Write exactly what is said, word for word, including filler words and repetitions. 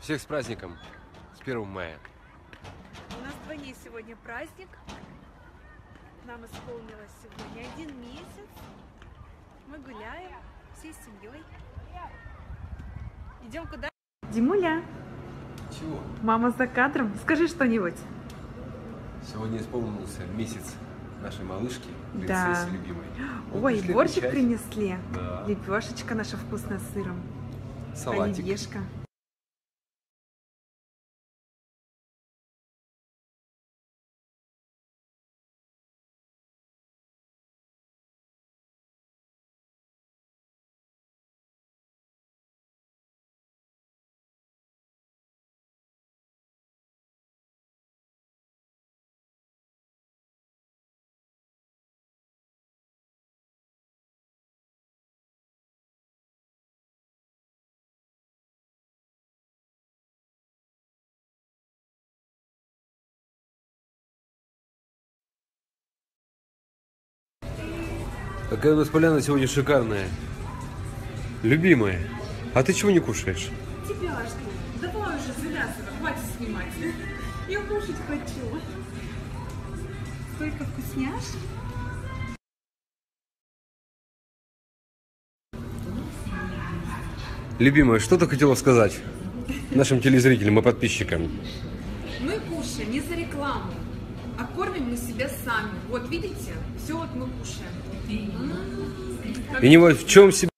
Всех с праздником, с первым мая. У нас вдвойне сегодня праздник. Нам исполнилось сегодня один месяц. Мы гуляем всей семьей. Идем куда? Димуля, Чего? мама за кадром. Скажи что-нибудь. Сегодня исполнился месяц нашей малышки, принцессе Да. любимой. Мы Ой, пришли борщик встречать. принесли. Да. Лепешечка наша вкусная с сыром. Салатик. Оливьешка. Какая у нас поляна сегодня шикарная. Любимая. А ты чего не кушаешь? Тепляшка, давай уже завязывай, хватит снимать. Я кушать хочу. Столько вкусняш. Любимая, что ты хотела сказать нашим телезрителям и подписчикам? Мы кушаем не за рекламу, а кормим мы себя сами. Вот видите, все вот мы кушаем. И не вот в чем себе